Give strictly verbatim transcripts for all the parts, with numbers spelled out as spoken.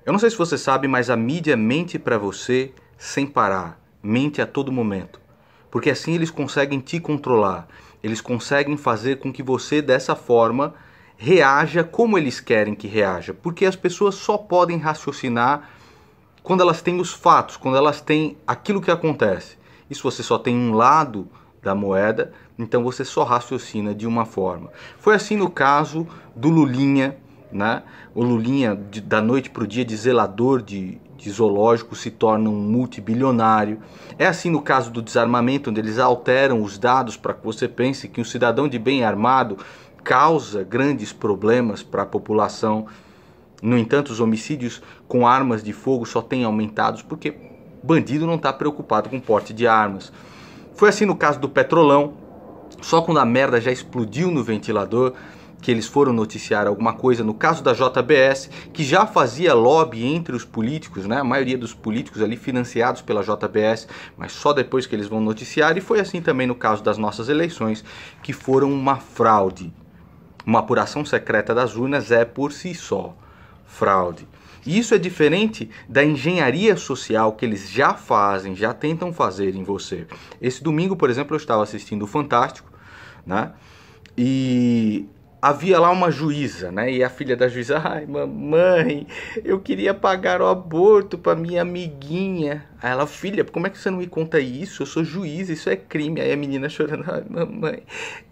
Eu não sei se você sabe, mas a mídia mente para você sem parar, mente a todo momento. Porque assim eles conseguem te controlar, eles conseguem fazer com que você dessa forma reaja como eles querem que reaja. Porque as pessoas só podem raciocinar quando elas têm os fatos, quando elas têm aquilo que acontece. E se você só tem um lado da moeda, então você só raciocina de uma forma. Foi assim no caso do Lulinha, né? O Lulinha, de, da noite para o dia, de zelador de, de zoológico, se torna um multibilionário. É assim no caso do desarmamento, onde eles alteram os dados para que você pense que um cidadão de bem armado causa grandes problemas para a população. No entanto, os homicídios com armas de fogo só têm aumentados porque bandido não está preocupado com porte de armas. Foi assim no caso do Petrolão, só quando a merda já explodiu no ventilador que eles foram noticiar alguma coisa. No caso da J B S, que já fazia lobby entre os políticos, né? A maioria dos políticos ali financiados pela J B S, mas só depois que eles vão noticiar. E foi assim também no caso das nossas eleições, que foram uma fraude. Uma apuração secreta das urnas é por si só fraude. E isso é diferente da engenharia social que eles já fazem, já tentam fazer em você. Esse domingo, por exemplo, eu estava assistindo o Fantástico, né? E havia lá uma juíza, né? E a filha da juíza, ai, mamãe, eu queria pagar o aborto para minha amiguinha. Aí ela, filha, como é que você não me conta isso? Eu sou juíza, isso é crime. Aí a menina chorando, ai, mamãe,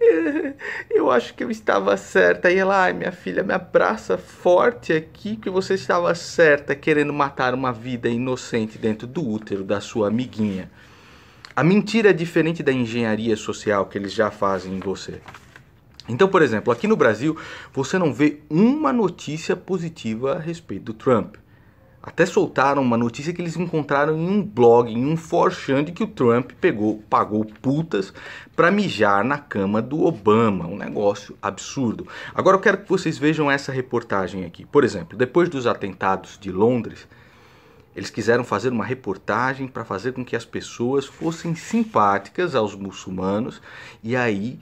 eu acho que eu estava certa. Aí ela, ai, minha filha, me abraça forte aqui, que você estava certa, querendo matar uma vida inocente dentro do útero da sua amiguinha. A mentira é diferente da engenharia social que eles já fazem em você. Então, por exemplo, aqui no Brasil, você não vê uma notícia positiva a respeito do Trump. Até soltaram uma notícia que eles encontraram em um blog, em um four chan, de que o Trump pegou, pagou putas para mijar na cama do Obama. Um negócio absurdo. Agora eu quero que vocês vejam essa reportagem aqui. Por exemplo, depois dos atentados de Londres, eles quiseram fazer uma reportagem para fazer com que as pessoas fossem simpáticas aos muçulmanos e aí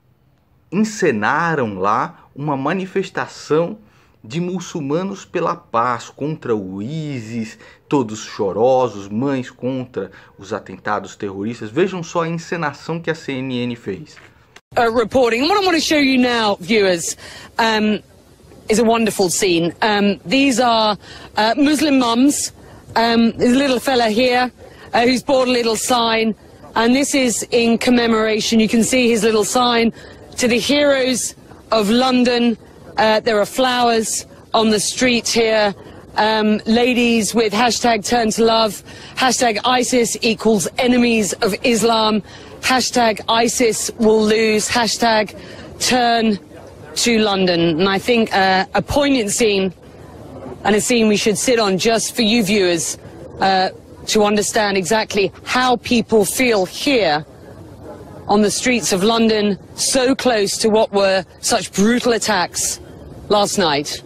encenaram lá uma manifestação de muçulmanos pela paz contra o ISIS, todos chorosos, mães contra os atentados terroristas. Vejam só a encenação que a C N N fez. Uh, reporting. What I want to show you now, viewers, um, is a wonderful scene. Um, these are uh, Muslim mums. Um, there's a little fella here uh, who's bought a little sign, and this is in commemoration. You can see his little sign to the heroes of London. Uh, there are flowers on the street here. Um, ladies with hashtag turn to love, hashtag ISIS equals enemies of Islam, hashtag ISIS will lose, hashtag turn to London. And I think uh, a poignant scene, and a scene we should sit on just for you viewers uh, to understand exactly how people feel here on the streets of London, so close to what were such brutal attacks last night.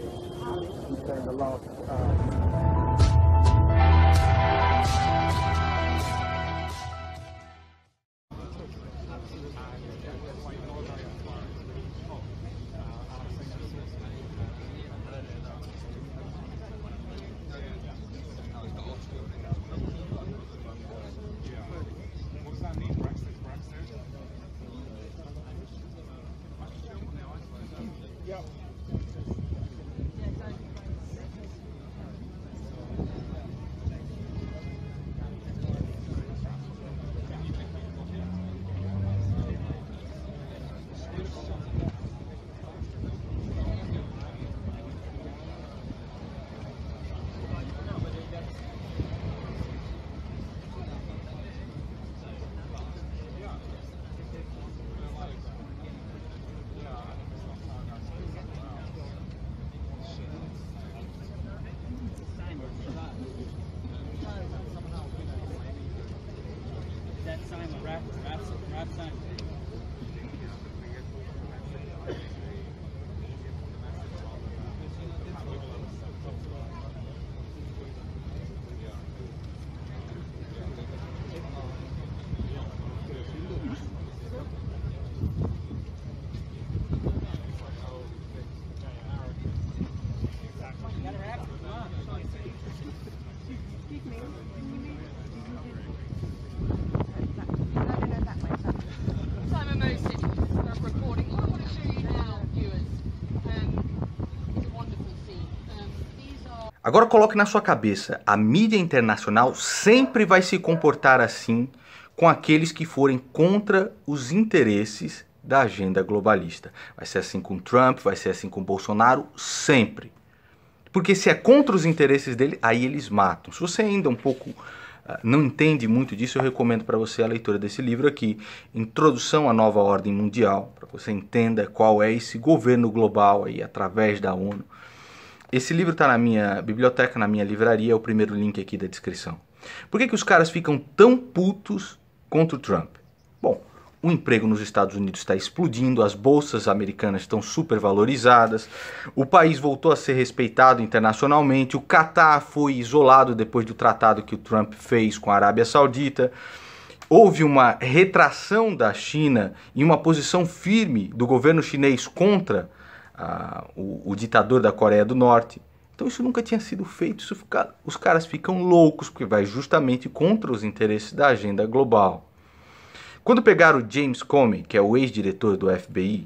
Agora coloque na sua cabeça, a mídia internacional sempre vai se comportar assim com aqueles que forem contra os interesses da agenda globalista. Vai ser assim com Trump, vai ser assim com Bolsonaro, sempre. Porque se é contra os interesses dele, aí eles matam. Se você ainda um pouco uh, não entende muito disso, eu recomendo para você a leitura desse livro aqui, Introdução à Nova Ordem Mundial, para que você entenda qual é esse governo global aí através da ONU. Esse livro está na minha biblioteca, na minha livraria, é o primeiro link aqui da descrição. Por que que os caras ficam tão putos contra o Trump? Bom, o emprego nos Estados Unidos está explodindo, as bolsas americanas estão supervalorizadas, o país voltou a ser respeitado internacionalmente, o Catar foi isolado depois do tratado que o Trump fez com a Arábia Saudita, houve uma retração da China e uma posição firme do governo chinês contra uh, o, o ditador da Coreia do Norte. Então isso nunca tinha sido feito, isso fica, os caras ficam loucos, porque vai justamente contra os interesses da agenda global. Quando pegaram o James Comey, que é o ex-diretor do F B I,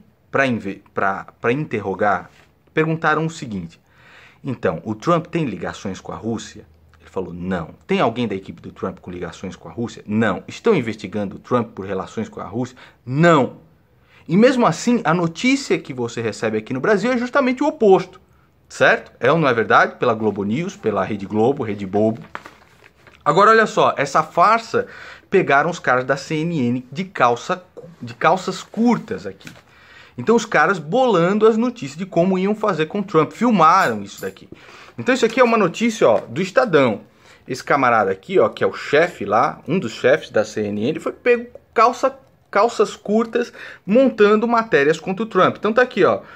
para interrogar, perguntaram o seguinte: então, o Trump tem ligações com a Rússia? Ele falou, não. Tem alguém da equipe do Trump com ligações com a Rússia? Não. Estão investigando o Trump por relações com a Rússia? Não. E mesmo assim, a notícia que você recebe aqui no Brasil é justamente o oposto. Certo? É ou não é verdade? Pela Globo News, pela Rede Globo, Rede Bobo. Agora olha só, essa farsa pegaram os caras da C N N de, calça, de calças curtas aqui. Então os caras bolando as notícias de como iam fazer com Trump. Filmaram isso daqui. Então isso aqui é uma notícia, ó, do Estadão. Esse camarada aqui, ó, que é o chefe lá, um dos chefes da C N N, foi pego com calça, calças curtas montando matérias contra o Trump. Então tá aqui, ó.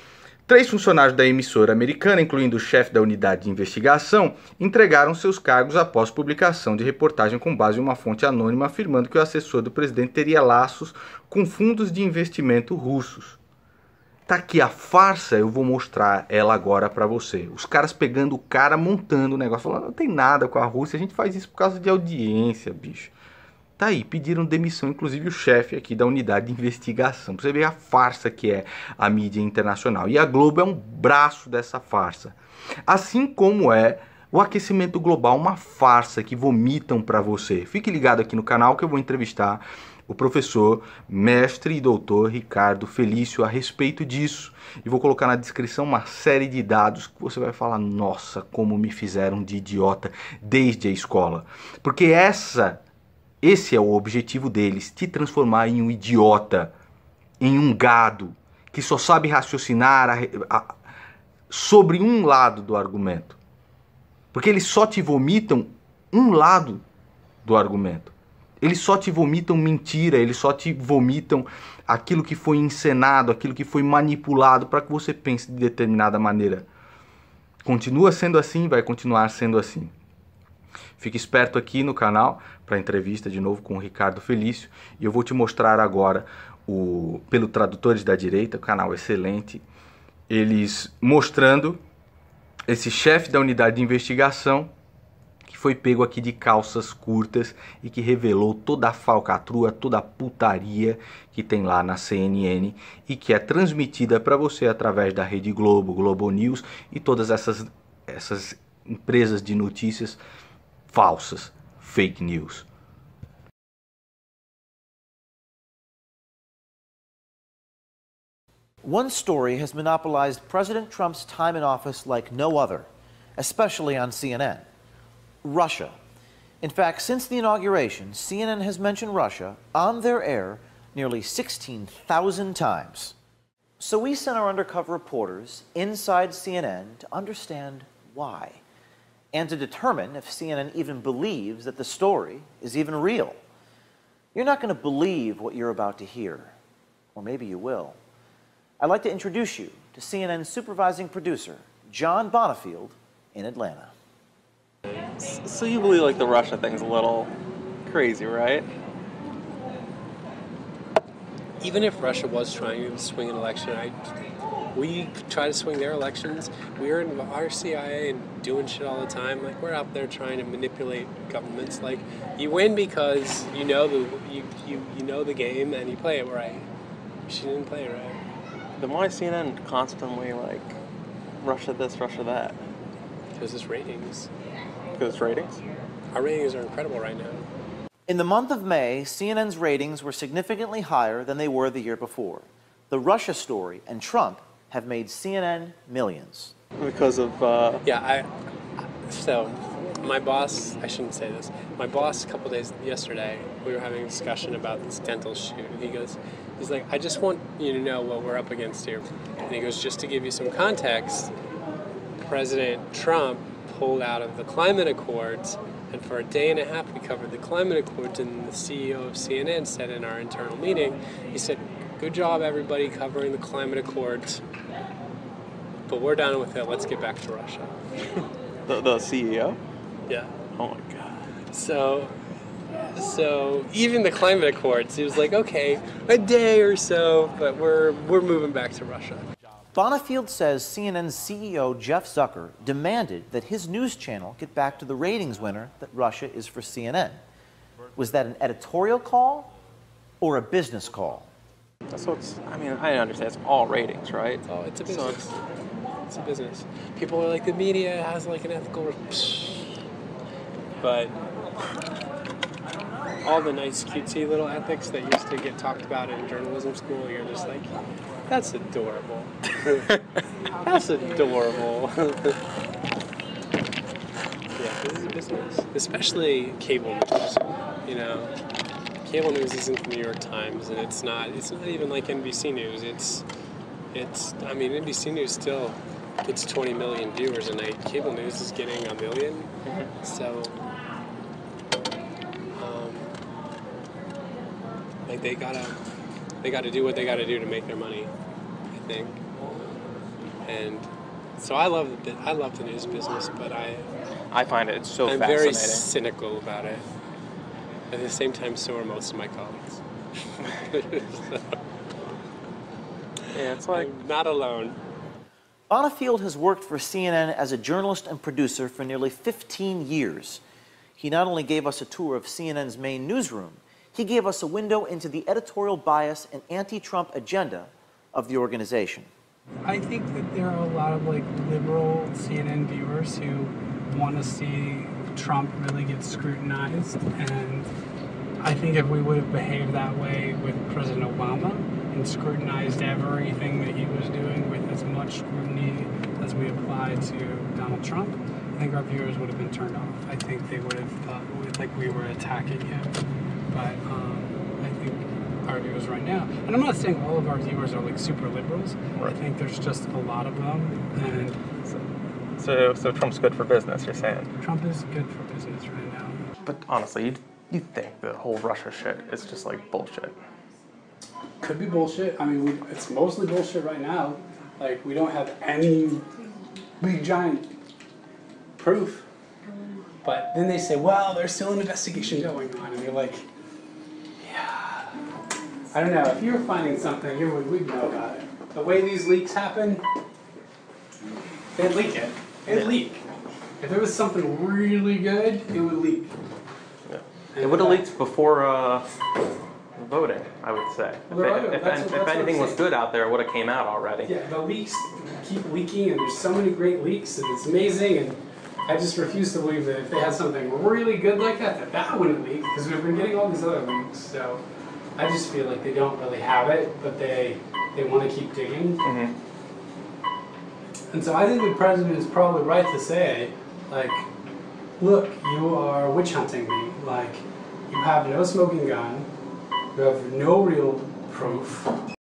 Três funcionários da emissora americana, incluindo o chefe da unidade de investigação, entregaram seus cargos após publicação de reportagem com base em uma fonte anônima afirmando que o assessor do presidente teria laços com fundos de investimento russos. Tá aqui a farsa, eu vou mostrar ela agora para você. Os caras pegando o cara, montando o negócio, falando, não tem nada com a Rússia, a gente faz isso por causa de audiência, bicho. Tá aí, pediram demissão, inclusive o chefe aqui da unidade de investigação. Pra você ver a farsa que é a mídia internacional. E a Globo é um braço dessa farsa. Assim como é o aquecimento global, uma farsa que vomitam pra você. Fique ligado aqui no canal que eu vou entrevistar o professor, mestre e doutor Ricardo Felício a respeito disso. E vou colocar na descrição uma série de dados que você vai falar, nossa, como me fizeram de idiota desde a escola. Porque essa... Esse é o objetivo deles, te transformar em um idiota, em um gado, que só sabe raciocinar a, a, sobre um lado do argumento. Porque eles só te vomitam um lado do argumento. Eles só te vomitam mentira, eles só te vomitam aquilo que foi encenado, aquilo que foi manipulado para que você pense de determinada maneira. Continua sendo assim, vai continuar sendo assim. Fique esperto aqui no canal para entrevista de novo com o Ricardo Felício. E eu vou te mostrar agora, o, pelo Tradutores da Direita, canal excelente, eles mostrando esse chefe da unidade de investigação que foi pego aqui de calças curtas e que revelou toda a falcatrua, toda a putaria que tem lá na C N N e que é transmitida para você através da Rede Globo, Globo News e todas essas, essas empresas de notícias falsas, fake news. One story has monopolized President Trump's time in office like no other, especially on C N N. Russia. In fact, since the inauguration, C N N has mentioned Russia on their air nearly sixteen thousand times. So we sent our undercover reporters inside C N N to understand why, and to determine if C N N even believes that the story is even real. You're not going to believe what you're about to hear, or maybe you will. I'd like to introduce you to C N N's supervising producer, John Bonifield, in Atlanta. So you believe like the Russia thing's a little crazy, right? Even if Russia was trying to swing an election, I, we try to swing their elections. We're in our C I A and doing shit all the time. Like, we're out there trying to manipulate governments. Like, you win because you know the you, you, you know the game and you play it right. She didn't play it right. Then why is C N N constantly like Russia this, Russia that? Because it's ratings. Because ratings? Our ratings are incredible right now. In the month of May, C N N's ratings were significantly higher than they were the year before. The Russia story and Trump have made C N N millions. Because of, uh... Yeah, I... So, my boss, I shouldn't say this, my boss a couple days yesterday, we were having a discussion about this dental shoot, and he goes, he's like, I just want you to know what we're up against here. And he goes, just to give you some context, President Trump pulled out of the climate accords, and for a day and a half we covered the climate accords, and the C E O of C N N said in our internal meeting, he said, good job everybody covering the climate accords, but we're done with it, let's get back to Russia. the, the C E O? Yeah. Oh my god. So, so even the climate accords, he was like, okay, a day or so, but we're we're moving back to Russia. Bonifield says C N N's C E O Jeff Zucker demanded that his news channel get back to the ratings winner that Russia is for C N N. Was that an editorial call or a business call? So it's, I mean, I understand it's all ratings, right? Oh, it's a business. So it's, it's a business. People are like, the media has like an ethical... But all the nice cutesy little ethics that used to get talked about in journalism school, you're just like, that's adorable. That's adorable. Yeah, this is a business. Especially cable news, you know. Cable news isn't the New York Times, and it's not it's not even like N B C News. It's it's I mean N B C News still gets twenty million viewers a night. Cable news is getting a million. So um, like they gotta they gotta do what they gotta do to make their money, I think. And so I love the I love the news business, but I I find it so I'm fascinating. very cynical about it. At the same time, so are most of my colleagues. So, yeah, it's like... I'm not alone. Bonifield has worked for C N N as a journalist and producer for nearly fifteen years. He not only gave us a tour of C N N's main newsroom, he gave us a window into the editorial bias and anti-Trump agenda of the organization. I think that there are a lot of like liberal C N N viewers who want to see Trump really get scrutinized, and I think if we would have behaved that way with President Obama and scrutinized everything that he was doing with as much scrutiny as we applied to Donald Trump, I think our viewers would have been turned off. I think they would have thought like we were attacking him. But um, I think our viewers right now, and I'm not saying all of our viewers are like super liberals, right. I think there's just a lot of them, and so, so, so Trump's good for business, you're saying? Trump is good for business right now. But honestly, you you think the whole Russia shit is just like bullshit? Could be bullshit. I mean, we, it's mostly bullshit right now. Like, we don't have any big giant proof. But then they say, well, there's still an investigation going on. And you're like, yeah. I don't know. If you were finding something, you would, we'd know about it. The way these leaks happen, they'd leak it. It'd yeah. leak. If it was something really good, it would leak. Yeah. It would have leaked before uh, voting, I would say. If, Right, it, if, that's if, what- if that's anything what I'm was good out there, it would have came out already. Yeah, the leaks keep leaking, and there's so many great leaks, and it's amazing, and I just refuse to believe that if they had something really good like that, that that wouldn't leak, because we've been getting all these other leaks, so I just feel like they don't really have it, but they they want to keep digging. Mm-hmm. And so I think the president is probably right to say, like, look, you are witch hunting me, like, you have no smoking gun, you have no real proof,